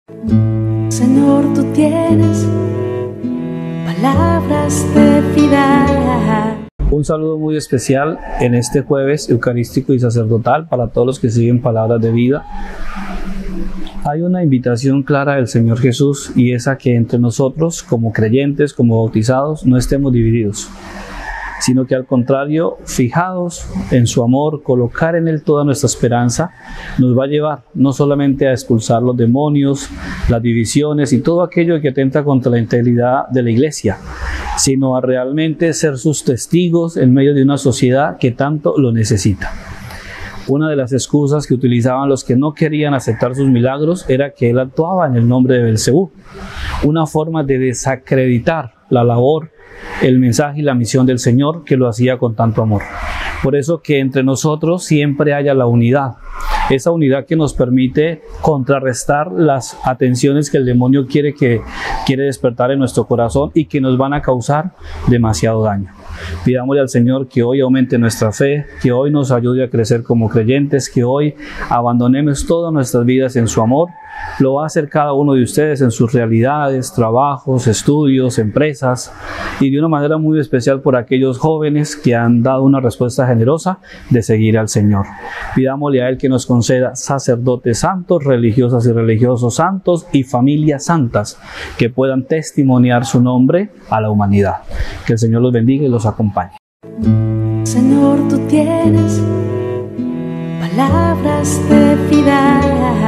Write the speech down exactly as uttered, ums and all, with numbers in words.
Señor, tú tienes palabras de vida. Un saludo muy especial en este jueves eucarístico y sacerdotal para todos los que siguen Palabras de Vida. Hay una invitación clara del Señor Jesús, y es a que entre nosotros, como creyentes, como bautizados, no estemos divididos, sino que al contrario, fijados en su amor, colocar en Él toda nuestra esperanza, nos va a llevar no solamente a expulsar los demonios, las divisiones y todo aquello que atenta contra la integridad de la Iglesia, sino a realmente ser sus testigos en medio de una sociedad que tanto lo necesita. Una de las excusas que utilizaban los que no querían aceptar sus milagros era que Él actuaba en el nombre de Belcebú, una forma de desacreditar la labor, el mensaje y la misión del Señor, que lo hacía con tanto amor. Por eso que entre nosotros siempre haya la unidad, esa unidad que nos permite contrarrestar las atenciones que el demonio quiere, que, quiere despertar en nuestro corazón y que nos van a causar demasiado daño. Pidámosle al Señor que hoy aumente nuestra fe, que hoy nos ayude a crecer como creyentes, que hoy abandonemos todas nuestras vidas en su amor. Lo va a hacer cada uno de ustedes en sus realidades, trabajos, estudios, empresas, y de una manera muy especial por aquellos jóvenes que han dado una respuesta generosa de seguir al Señor. Pidámosle a Él que nos conceda sacerdotes santos, religiosas y religiosos santos y familias santas que puedan testimoniar su nombre a la humanidad. Que el Señor los bendiga y los acompañe. Señor, tú tienes palabras de vida.